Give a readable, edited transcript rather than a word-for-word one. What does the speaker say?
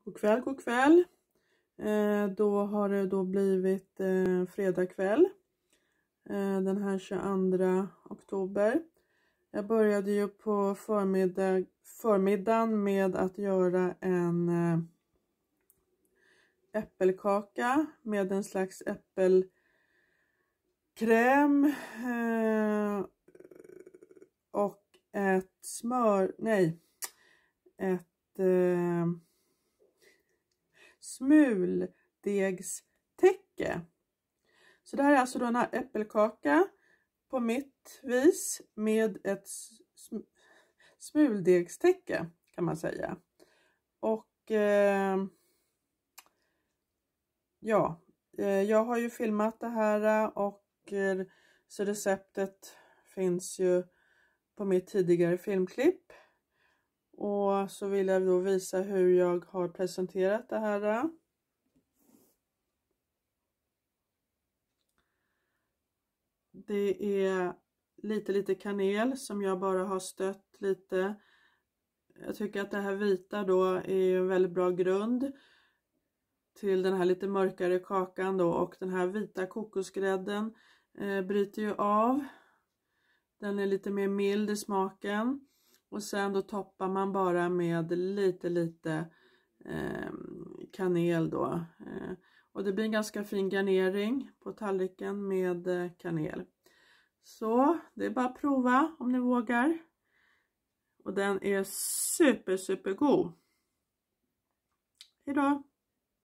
God kväll. Då har det då blivit fredag kväll. Den här 22 oktober. Jag började ju på förmiddagen med att göra en äppelkaka med en slags äppelkräm och ett smuldegstäcke. Så det här är alltså då en äppelkaka på mitt vis med ett smuldegstäcke kan man säga. Och jag har ju filmat det här och så receptet finns ju på mitt tidigare filmklipp. Och så vill jag då visa hur jag har presenterat det här. Det är lite kanel som jag bara har stött lite. Jag tycker att det här vita då är en väldigt bra grund till den här lite mörkare kakan då. Och den här vita kokosgrädden bryter ju av. Den är lite mer mild i smaken. Och sen då toppar man bara med lite kanel då. Och det blir en ganska fin garnering på tallriken med kanel. Så det är bara att prova om ni vågar. Och den är super god. Hejdå!